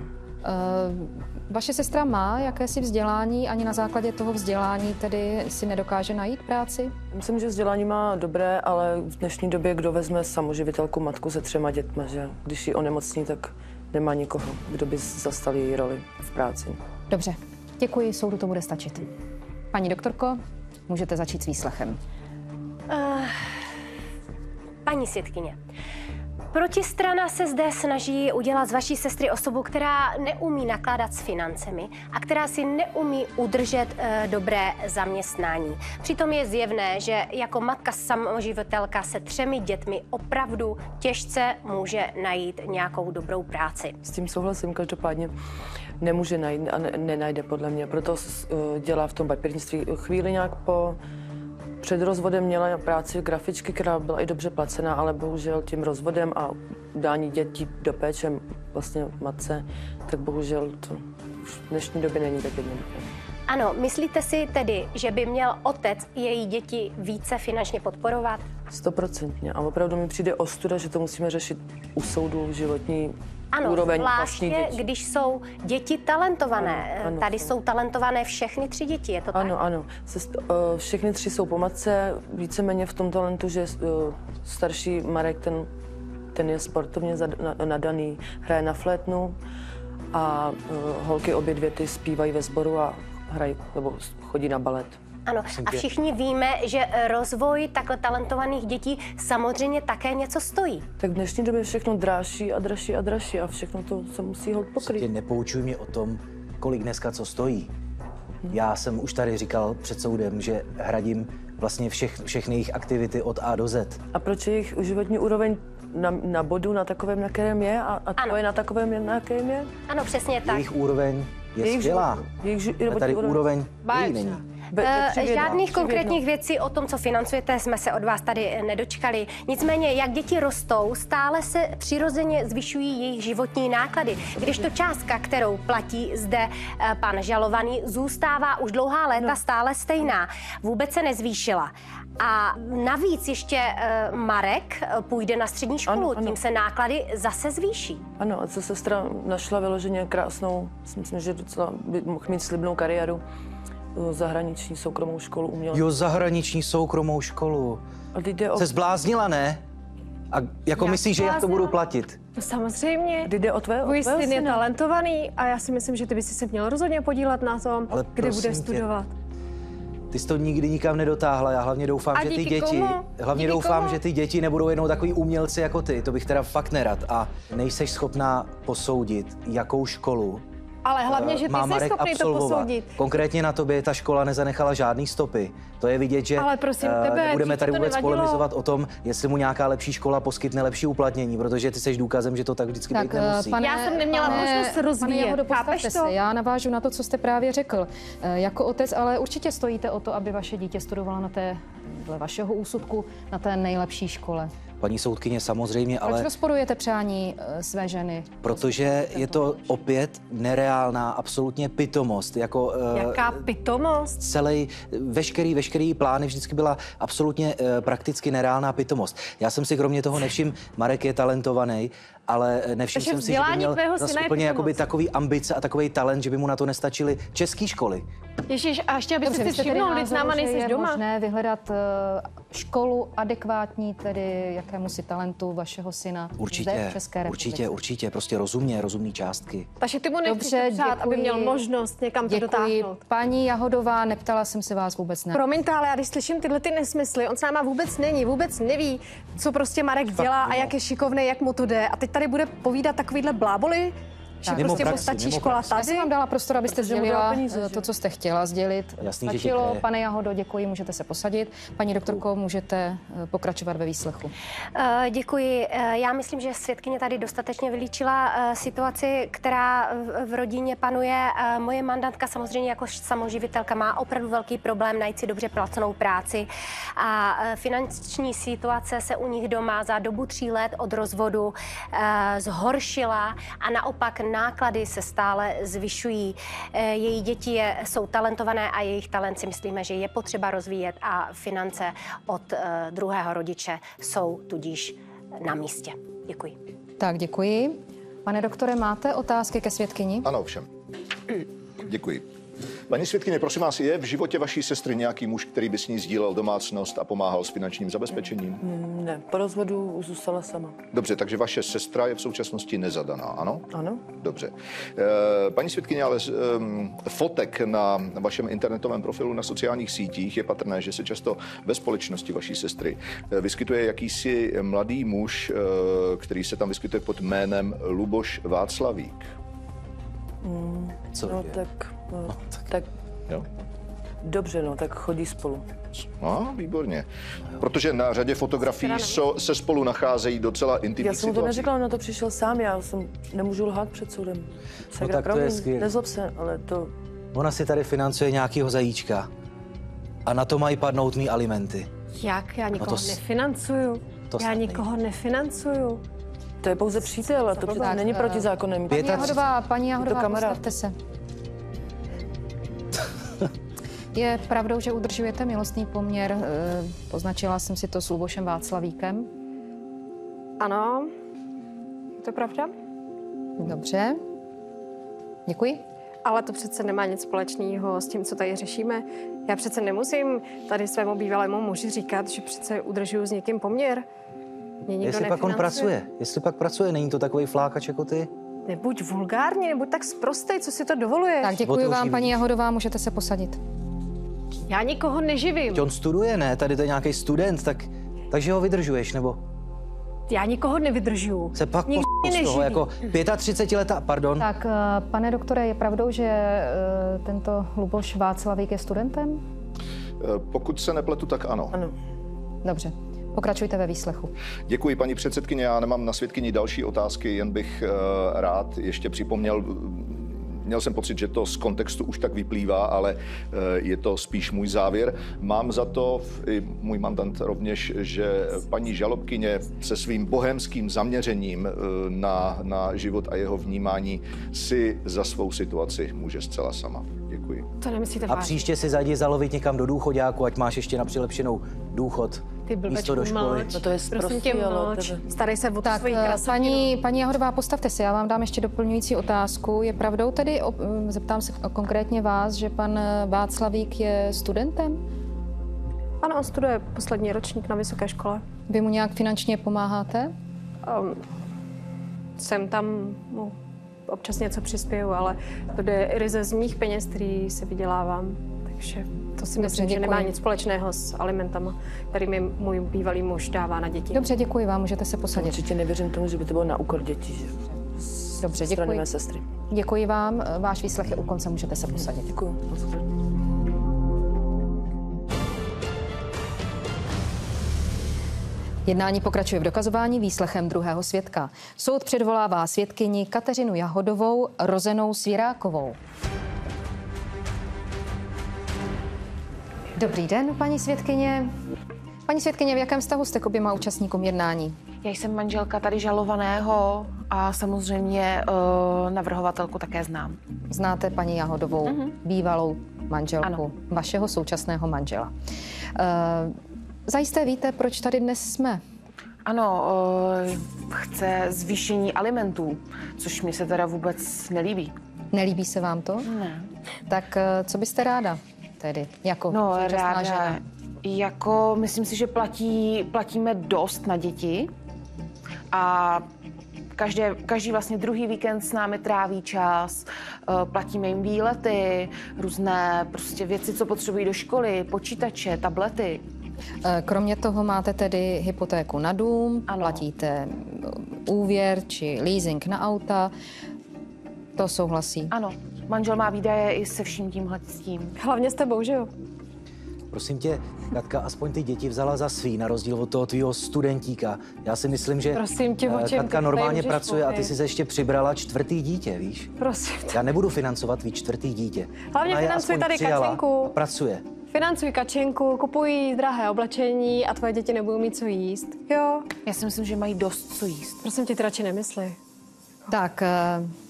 Vaše sestra má jakési vzdělání, ani na základě toho vzdělání tedy si nedokáže najít práci? Myslím, že vzdělání má dobré, ale v dnešní době kdo vezme samoživitelku matku se třema dětma, že když ji onemocní, tak nemá nikoho, kdo by zastal její roli v práci. Dobře, děkuji, soudu to bude stačit. Paní doktorko, můžete začít s výslechem. Uh, paní svědkyně, protistrana se zde snaží udělat z vaší sestry osobu, která neumí nakládat s financemi a která si neumí udržet e, dobré zaměstnání. Přitom je zjevné, že jako matka samoživitelka se třemi dětmi opravdu těžce může najít nějakou dobrou práci. S tím souhlasím, každopádně nemůže najít a ne, nenajde podle mě, proto uh, dělá v tom papírnictví. Chvíli nějak po Před rozvodem měla práci grafičky, která byla i dobře placená, ale bohužel tím rozvodem a dání dětí do péče vlastně matce, tak bohužel to už v dnešní době není tak jednoduché. Ano, myslíte si tedy, že by měl otec její děti více finančně podporovat? Stoprocentně. A opravdu mi přijde ostuda, že to musíme řešit u soudu životní ano, úroveň vlastních dětí. Ano, když jsou děti talentované. Ano, ano. Tady jsou talentované všechny tři děti, je to tak? Ano, ano. Všechny tři jsou po matce, víceméně v tom talentu, že starší Marek, ten, ten je sportovně nadaný, hraje na flétnu a holky obě dvě ty zpívají ve sboru a hrají, nebo chodí na balet. Ano, a všichni víme, že rozvoj takhle talentovaných dětí samozřejmě také něco stojí. Tak v dnešní době všechno dražší a dražší a dražší a všechno to se musí holt pokrýt. Nepoučuj mě o tom, kolik dneska co stojí. Já jsem už tady říkal před soudem, že hradím vlastně všech, všechny jejich aktivity od A do Z. A proč je jejich životní úroveň na, na bodu na takovém, na kterém je a, a to je na takovém, na jakém je? Ano, přesně tak. Jejich úroveň je jejich skvělá. Jejich a tady úroveň její není. Be, uh, žádných konkrétních věcí o tom, co financujete, jsme se od vás tady nedočkali. Nicméně, jak děti rostou, stále se přirozeně zvyšují jejich životní náklady. Když to částka, kterou platí zde uh, pan žalovaný, zůstává už dlouhá léta no. stále stejná. Vůbec se nezvýšila. A navíc ještě uh, Marek půjde na střední školu, ano, ano. tím se náklady zase zvýší. Ano, a co sestra našla vyloženě krásnou, myslím, že docela by mohl mít slibnou kariéru. Zahraniční soukromou školu uměla. Jo, zahraniční soukromou školu. A jde o... Se zbláznila, ne? A jako já myslíš, že jak to budu platit? No samozřejmě. Jde o tvé, Tvůj syn je syna. talentovaný a já si myslím, že ty bys se měl rozhodně podílet na tom, ale kde bude studovat. Tě, ty jsi to nikdy nikam nedotáhla. Já hlavně doufám, a že ty děti, komu? hlavně díky doufám, komu? že ty děti nebudou jednou takový umělci jako ty. To bych teda fakt nerad. A nejseš schopná posoudit, jakou školu ale hlavně, že ty jsi schopný to posoudit. Konkrétně na tobě ta škola nezanechala žádný stopy. To je vidět, že ale prosím tebe, nebudeme tady vůbec nevadilo. polemizovat o tom, jestli mu nějaká lepší škola poskytne lepší uplatnění, protože ty jsi důkazem, že to tak vždycky tak, být nemusí. Pane, já jsem neměla pane, možnost rozvíjet. Chápeš to? Se. Já navážu na to, co jste právě řekl. Jako otec, ale určitě stojíte o to, aby vaše dítě studovalo na té, dle vašeho úsudku, na té nejlepší škole. Paní soudkyně, samozřejmě, ale... Proč rozporujete přání uh, své ženy? Protože je to opět nereálná, absolutně pitomost. Jako, uh, Jaká pitomost? Celý, veškerý, veškerý plány vždycky byla absolutně uh, prakticky nereálná pitomost. Já jsem si kromě toho nevšiml, Marek je talentovaný, ale nevšiml jsem si, že by měl zase úplně jakoby takový ambice a takový talent, že by mu na to nestačily české školy. Ježiš, a ještě abyste si všimnul, když s náma nejseš je doma. možné vyhledat uh, školu adekvátní tedy jakému si talentu vašeho syna určitě, zde v České republice. Určitě, určitě, prostě rozumně, rozumný částky. Takže ty mu nechceš přát, aby měl možnost někam to dotáhnout. Paní Jahodová, neptala jsem se vás vůbec ne. Promiňte, ale já když slyším tyhle ty nesmysly, on s náma vůbec není, vůbec neví, co prostě Marek dělá a jak je šikovný, jak mu to jde. A teď tady bude povídat takovýhle bláboli. Že Mimo prostě praxi, postačí mimo škola praxi. Já jsem tady. vám dala prostor, abyste Protože mu dala sdělila peníze, eh, že? to, co jste chtěla sdělit. Jasný, že Stačilo, děkuji. pane Jahodo, děkuji, můžete se posadit. Paní doktorko, můžete eh, pokračovat ve výslechu. Eh, Děkuji. Eh, Já myslím, že svědkyně tady dostatečně vylíčila eh, situaci, která v- v rodině panuje. Eh, Moje mandantka samozřejmě jako samoživitelka má opravdu velký problém najít si dobře placenou práci a eh, finanční situace se u nich doma za dobu tří let od rozvodu eh, zhoršila a naopak náklady se stále zvyšují. Eh, Její děti je, jsou talentované a jejich talent si myslíme, že je potřeba rozvíjet a finance od eh, druhého rodiče jsou tudíž na místě. Děkuji. Tak, děkuji. Pane doktore, máte otázky ke svědkyni? Ano, všem. Děkuji. Paní svědkyně, prosím vás, je v životě vaší sestry nějaký muž, který by s ní sdílel domácnost a pomáhal s finančním zabezpečením? Ne, po rozvodu zůstala sama. Dobře, takže vaše sestra je v současnosti nezadaná, ano? Ano. Dobře. Eh, Paní svědkyně, ale z um, fotek na vašem internetovém profilu na sociálních sítích je patrné, že se často ve společnosti vaší sestry eh, vyskytuje jakýsi mladý muž, eh, který se tam vyskytuje pod jménem Luboš Václavík. Co No je? tak, no, tak Jo? dobře, no, tak chodí spolu. No, výborně. Protože na řadě fotografií so, se spolu nacházejí docela intimních Já jsem mu to situací. neřekla, on na to přišel sám, já jsem nemůžu lhát před soudem. Segra, tak to je promiň, skvělý. nezlob se, ale to... Ona si tady financuje nějakýho zajíčka. A na to mají padnout mý alimenty. Jak? Já nikoho to s- nefinancuju. to Já snad nikoho nefinancuju. To je pouze přítel, a to přece Tak, není eh, protizákonné. Paní Pěta- Jahodová, paní Jahodová, kamarád. postavte se. Je pravdou, že udržujete milostný poměr? eh, Poznačila jsem si to s Lubošem Václavíkem. Ano, je to pravda? Dobře. Děkuji. Ale to přece nemá nic společného s tím, co tady řešíme. Já přece nemusím tady svému bývalému muži říkat, že přece udržuju s někým poměr. Mě nikdo Jestli pak on nefinancuje. pracuje, jestli pak pracuje, není to takový flákač jako ty? Nebuď vulgární, nebuď tak sprostej, co si to dovoluješ. Tak děkuji to už vám, jí paní vidíš. Jahodová, můžete se posadit. Já nikoho neživím. On studuje, ne? Tady to je nějaký student, tak, takže ho vydržuješ, nebo Já nikoho nevydržuju. se pak Nikdo po mě z toho neživí. jako třicetiletá, pardon. Tak, eh, pane doktore, je pravdou, že eh, tento Luboš Václavík je studentem? Eh, Pokud se nepletu, tak ano. Ano. Dobře, pokračujte ve výslechu. Děkuji, paní předsedkyně. Já nemám na svědkyni další otázky, jen bych eh, rád ještě připomněl, měl jsem pocit, že to z kontextu už tak vyplývá, ale eh, je to spíš můj závěr. Mám za to, i můj mandant rovněž, že paní žalobkyně se svým bohemským zaměřením eh, na, na život a jeho vnímání si za svou situaci může zcela sama. Děkuji. To nemyslíte A vážně. příště si zajdi zalovit někam do důchoďáku, ať máš ještě na přilepšenou důchod. Ty místo blbečku, do školy. mlč. No to je Prosím sprostý, tě, ale mlč. tebe- Starej se o Tak, svoji eh, krasotinu. paní, paní Jahodová, postavte se, já vám dám ještě doplňující otázku. Je pravdou tedy, o- eh, zeptám se konkrétně vás, že pan eh, Václavík je studentem? Ano, on studuje poslední ročník na vysoké škole. Vy mu nějak finančně pomáháte? Um, jsem tam, no, občas něco přispěju, ale to jde ryze z mých peněz, který si vydělávám. Takže to si Dobře, myslím, že děkuji. nemá nic společného s alimentama, který mi můj bývalý muž dává na děti. Dobře, děkuji vám, můžete se posadit. Určitě nevěřím tomu, že by to bylo na úkor dětí, že? Dobře, Ze strany děkuji. mé sestry. Děkuji vám, váš výslech je u konce, můžete se posadit. Děkuji. Jednání pokračuje v dokazování výslechem druhého svědka. Soud předvolává svědkyni Kateřinu Jahodovou, rozenou Svěrákovou. Dobrý den, paní svědkyně. Paní svědkyně, v jakém vztahu jste k oběma účastníkům jednání? Já jsem manželka tady žalovaného a samozřejmě uh, navrhovatelku také znám. Znáte paní Jahodovou, mm-hmm. bývalou manželku Ano. vašeho současného manžela. Uh, zajisté víte, proč tady dnes jsme? Ano, uh, chce zvýšení alimentů, což mi se teda vůbec nelíbí. Nelíbí se vám to? Ne. Tak uh, co byste ráda tedy, jako No, současná ráda. žena? Jako, myslím si, že platí, platíme dost na děti a každé, každý vlastně druhý víkend s námi tráví čas, uh, platíme jim výlety, různé prostě věci, co potřebují do školy, počítače, tablety. Kromě toho máte tedy hypotéku na dům, Ano. platíte úvěr či leasing na auta. To souhlasí. Ano, manžel má výdaje i se vším tímhle s tím. Hlavně s tebou, že jo? Prosím tě, Katka, aspoň ty děti vzala za svý, na rozdíl od toho tvýho studentíka. Já si myslím, že Prosím tě, o eh, čem Katka ty normálně tady pracuje a ty můžeš si ještě přibrala čtvrtý dítě, víš? Prosím tě. Já nebudu financovat víc čtvrtý dítě. Hlavně Ona je financuj aspoň tady přijala Kačenku. a pracuje. Financuj Kačenku, kupuj drahé oblečení a tvoje děti nebudou mít co jíst. Jo? Já si myslím, že mají dost co jíst. Prosím tě, ty radši nemysli. Tak, eh,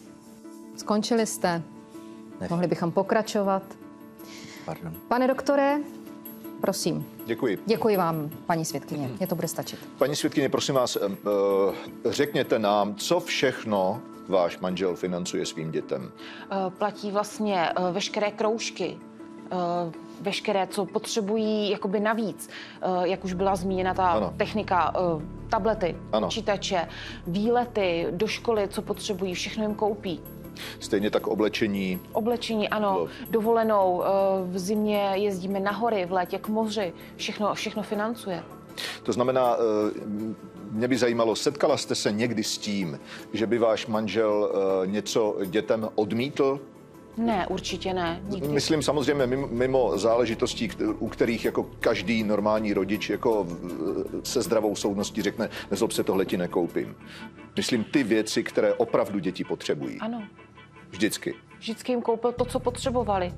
skončili jste. Ne. Mohli bychom pokračovat. Pardon. Pane doktore, prosím. Děkuji. Děkuji vám, paní svědkyně. Mně to bude stačit. Paní svědkyně, prosím vás, eh, řekněte nám, co všechno váš manžel financuje svým dětem. Uh, platí vlastně uh, veškeré kroužky, uh, veškeré, co potřebují jakoby navíc. Uh, jak už byla zmíněna ta Ano. technika, uh, tablety, Ano. počítače, výlety do školy, co potřebují, všechno jim koupí. Stejně tak oblečení. Oblečení, ano, No. dovolenou, uh, v zimě jezdíme na hory, v létě k moři, všechno, všechno financuje. To znamená, eh, mě by zajímalo, setkala jste se někdy s tím, že by váš manžel eh, něco dětem odmítl? Ne, určitě ne. Nikdy. Myslím samozřejmě mimo, mimo záležitostí, kt- u kterých jako každý normální rodič jako v- se zdravou soudností řekne, nezlob se, tohle ti nekoupím. Myslím ty věci, které opravdu děti potřebují. Ano, Vždycky. vždycky jim koupil to, co potřebovali.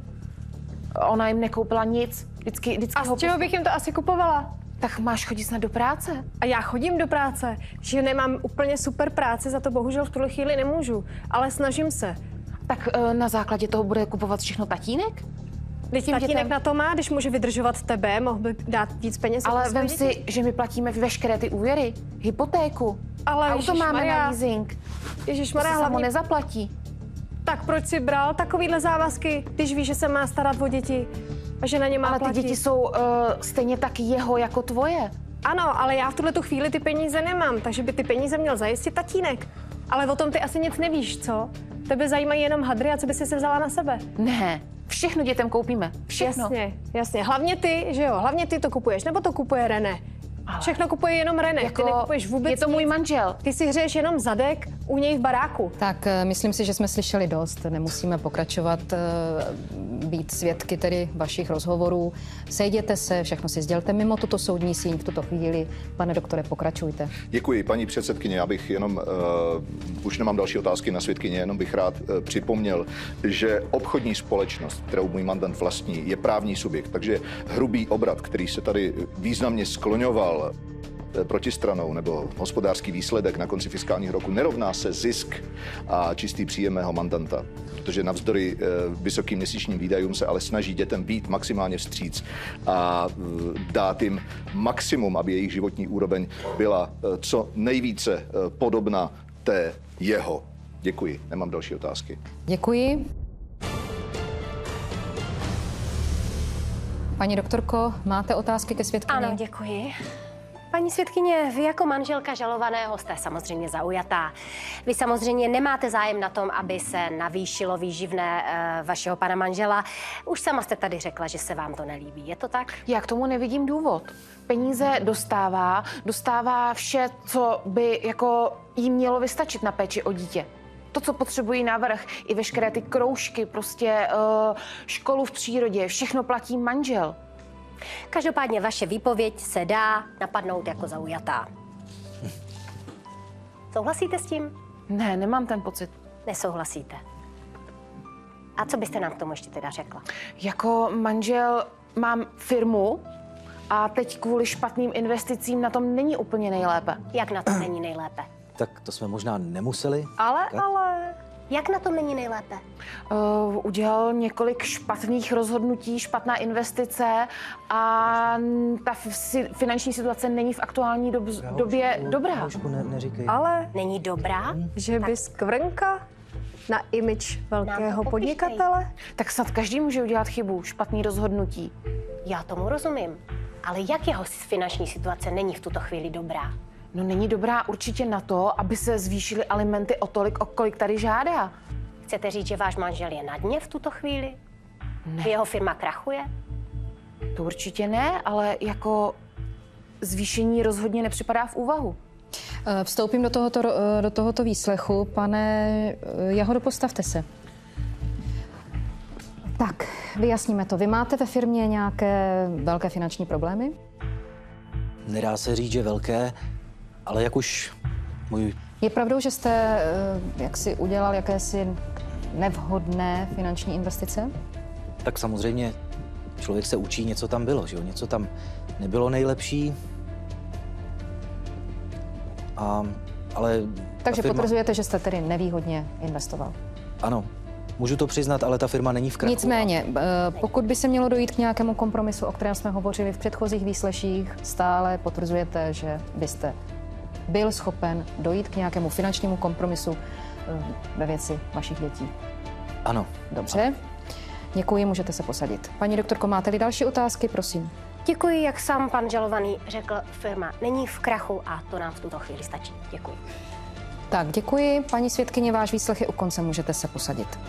Ona jim nekoupila nic. Vždycky, vždycky A ho z čeho bych jim to asi kupovala? Tak máš chodit snad do práce? A já chodím do práce, že nemám úplně super práci, za to bohužel v tuhle chvíli nemůžu, ale snažím se. Tak e, na základě toho bude kupovat všechno tatínek? Teď Těm tatínek dětem. na to má, když může vydržovat tebe, mohl by dát víc peněz. Ale jako svoje vem děti. si, že my platíme veškeré ty úvěry, hypotéku, Ale auto máme ježišmarja. na leasing, to Ježišmarja, se samo hlavně, nezaplatí. tak proč si bral takovýhle závazky, když víš, že se má starat o děti a že na ně má Ale ty platit? děti jsou uh, stejně tak jeho jako tvoje. Ano, ale já v tuhle tu chvíli ty peníze nemám, takže by ty peníze měl zajistit tatínek. Ale o tom ty asi nic nevíš, co? Tebe zajímají jenom hadry a co by si se vzala na sebe. Ne, všechno dětem koupíme, všechno. Jasně, jasně. Hlavně ty, že jo, hlavně ty to kupuješ, nebo to kupuje René. Všechno kupuje jenom René, Jako, ty nekupuješ vůbec je to můj nic. manžel. Ty si hřeješ jenom zadek u něj v baráku. Tak eh, myslím si, že jsme slyšeli dost. Nemusíme pokračovat, eh, být svědky tedy vašich rozhovorů. Sejděte se, všechno si sdělte mimo tuto soudní síň v tuto chvíli. Pane doktore, pokračujte. Děkuji, paní předsedkyně. Já bych jenom, uh, už nemám další otázky na svědkyně, jenom bych rád uh, připomněl, že obchodní společnost, kterou můj mandant vlastní, je právní subjekt, takže hrubý obrat, který se tady významně skloňoval protistranou nebo hospodářský výsledek na konci fiskálního roku, nerovná se zisk a čistý příjem mého mandanta, protože navzdory eh, vysokým měsíčním výdajům se ale snaží dětem být maximálně vstříc a eh, dát jim maximum, aby jejich životní úroveň byla eh, co nejvíce eh, podobna té jeho. Děkuji, nemám další otázky. Děkuji. Paní doktorko, máte otázky ke svědkyni? Ano, děkuji. Paní svědkyně, vy jako manželka žalovaného jste samozřejmě zaujatá. Vy samozřejmě nemáte zájem na tom, aby se navýšilo výživné e, vašeho pana manžela. Už sama jste tady řekla, že se vám to nelíbí. Je to tak? Já k tomu nevidím důvod. Peníze dostává, dostává vše, co by jako jí mělo vystačit na péči o dítě. To, co potřebují navrch, i veškeré ty kroužky, prostě uh, školu v přírodě, všechno platí manžel. Každopádně vaše výpověď se dá napadnout jako zaujatá. Souhlasíte s tím? Ne, nemám ten pocit. Nesouhlasíte. A co byste nám k tomu ještě teda řekla? Jako manžel mám firmu a teď kvůli špatným investicím na tom není úplně nejlépe. Jak na tom není nejlépe? Tak to jsme možná nemuseli. Ale, Tak? ale... Jak na tom není nejlépe? Uh, udělal několik špatných rozhodnutí, špatná investice a ta f- finanční situace není v aktuální dob- Drahošku, době dobrá. Drahošku, ne, neříkej. Ale, Není dobrá? že by skvrnka na image velkého popište. podnikatele? Tak snad každý může udělat chybu, špatný rozhodnutí. Já tomu rozumím. Ale jak jeho finanční situace není v tuto chvíli dobrá? No není dobrá určitě na to, aby se zvýšily alimenty o tolik, o kolik tady žádá. Chcete říct, že váš manžel je na dně v tuto chvíli? Ne. Že jeho firma krachuje? To určitě ne, ale jako zvýšení rozhodně nepřipadá v úvahu. Vstoupím do tohoto, do tohoto výslechu. Pane Jahodo, postavte se. Tak, vyjasníme to. Vy máte ve firmě nějaké velké finanční problémy? Nedá se říct, že velké, ale jak už můj... Je pravdou, že jste jak si udělal jakési nevhodné finanční investice? Tak samozřejmě člověk se učí, něco tam bylo, že jo? Něco tam nebylo nejlepší. A, ale Takže firma... potvrzujete, že jste tedy nevýhodně investoval? Ano, můžu to přiznat, ale ta firma není v krachu. Nicméně, pokud by se mělo dojít k nějakému kompromisu, o kterém jsme hovořili v předchozích výsleších, stále potvrzujete, že byste byl schopen dojít k nějakému finančnímu kompromisu ve věci vašich dětí? Ano. Dobře. Ano. Děkuji, můžete se posadit. Paní doktorko, máte-li další otázky, prosím? Děkuji, jak sám pan žalovaný řekl, firma není v krachu a to nám v tuto chvíli stačí. Děkuji. Tak, děkuji. Paní svědkyně, váš výslech je u konce, můžete se posadit.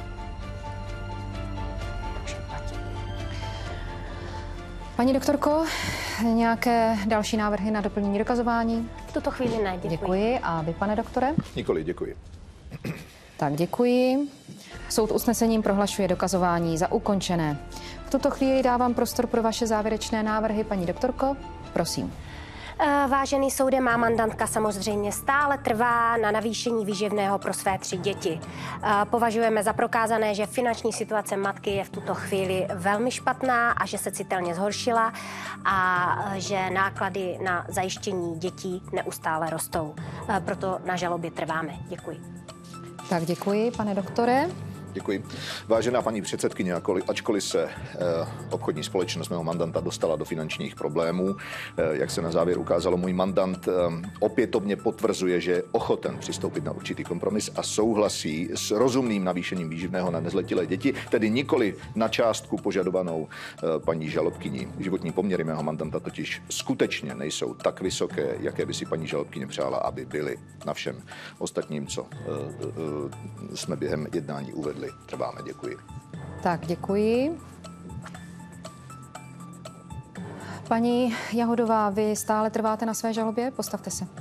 Paní doktorko, nějaké další návrhy na doplnění dokazování? V tuto chvíli ne, děkuji. Děkuji. A vy, pane doktore? Nikoli, děkuji. Tak, děkuji. Soud usnesením prohlašuje dokazování za ukončené. V tuto chvíli dávám prostor pro vaše závěrečné návrhy. Paní doktorko, prosím. Vážený soude, má mandantka samozřejmě stále trvá na navýšení výživného pro své tři děti. Považujeme za prokázané, že finanční situace matky je v tuto chvíli velmi špatná a že se citelně zhoršila a že náklady na zajištění dětí neustále rostou. Proto na žalobě trváme. Děkuji. Tak děkuji, pane doktore. Děkuji. Vážená paní předsedkyně, ačkoliv se eh, obchodní společnost mého mandanta dostala do finančních problémů, eh, jak se na závěr ukázalo, můj mandant eh, opětovně potvrzuje, že je ochoten přistoupit na určitý kompromis a souhlasí s rozumným navýšením výživného na nezletilé děti, tedy nikoli na částku požadovanou eh, paní žalobkyní. Životní poměry mého mandanta totiž skutečně nejsou tak vysoké, jaké by si paní žalobkyně přála, aby byly. Na všem ostatním, co eh, eh, jsme během jednání uvedli. Trváme, děkuji. Tak, děkuji. Paní Jahodová, vy stále trváte na své žalobě? Postavte se.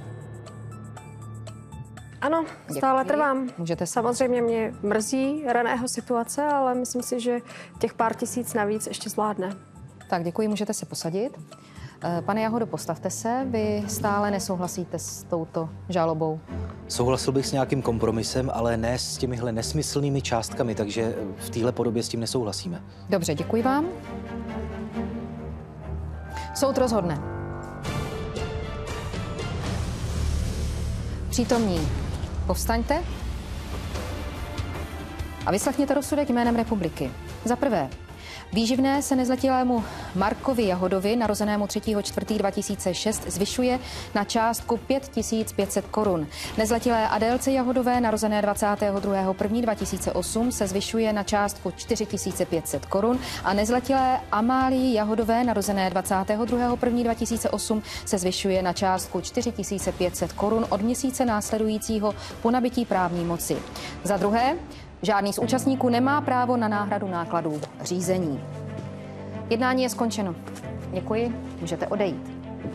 Ano, stále Děkuji. trvám. Můžete se. Samozřejmě mě mrzí raného situace, ale myslím si, že těch pár tisíc navíc ještě zvládne. Tak, děkuji, můžete se posadit. Pane Jahodo, postavte se. Vy stále nesouhlasíte s touto žalobou? Souhlasil bych s nějakým kompromisem, ale ne s těmihle nesmyslnými částkami, takže v téhle podobě s tím nesouhlasíme. Dobře, děkuji vám. Soud rozhodne. Přítomní, povstaňte a vyslechněte rozsudek jménem republiky. Za prvé, výživné se nezletilému Markovi Jahodovi, narozenému třetího čtvrtého dva tisíce šest, zvyšuje na částku pět tisíc pět set korun. Nezletilé Adélce Jahodové, narozené dvacátého druhého prvního dva tisíce osm, se zvyšuje na částku čtyři tisíce pět set korun a nezletilé Amálii Jahodové, narozené dvacátého druhého prvního dva tisíce osm, se zvyšuje na částku čtyři tisíce pět set korun od měsíce následujícího po nabití právní moci. Za druhé, žádný z účastníků nemá právo na náhradu nákladů řízení. Jednání je skončeno. Děkuji, můžete odejít.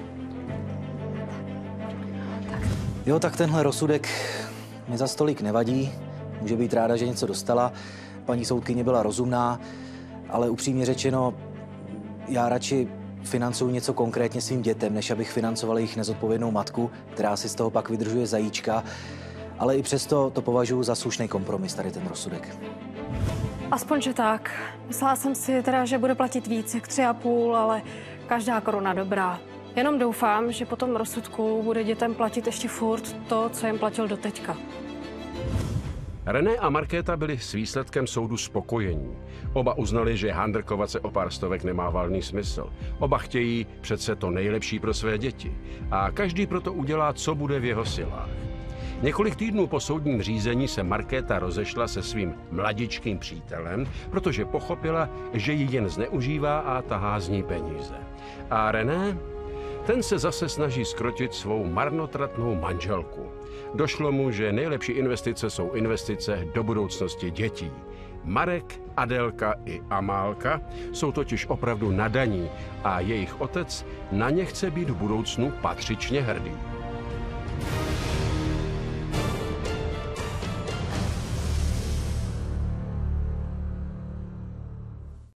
Jo, tak tenhle rozsudek mi za stolik nevadí. Může být ráda, že něco dostala. Paní soudkyně byla rozumná, ale upřímně řečeno, já radši financuju něco konkrétně svým dětem, než abych financoval jejich nezodpovědnou matku, která si z toho pak vydržuje zajíčka. Ale i přesto to považuji za slušný kompromis, tady ten rozsudek. Aspoň, že tak. Myslela jsem si teda, že bude platit víc jak tři a půl, ale každá koruna dobrá. Jenom doufám, že po tom rozsudku bude dětem platit ještě furt to, co jim platil doteďka. René a Markéta byli s výsledkem soudu spokojení. Oba uznali, že handrkovat se o pár stovek nemá valný smysl. Oba chtějí přece to nejlepší pro své děti. A každý proto udělá, co bude v jeho silách. Několik týdnů po soudním řízení se Markéta rozešla se svým mladičkým přítelem, protože pochopila, že ji jen zneužívá a tahá z ní peníze. A René? Ten se zase snaží skrotit svou marnotratnou manželku. Došlo mu, že nejlepší investice jsou investice do budoucnosti dětí. Marek, Adélka i Amálka jsou totiž opravdu nadaní a jejich otec na ně chce být v budoucnu patřičně hrdý.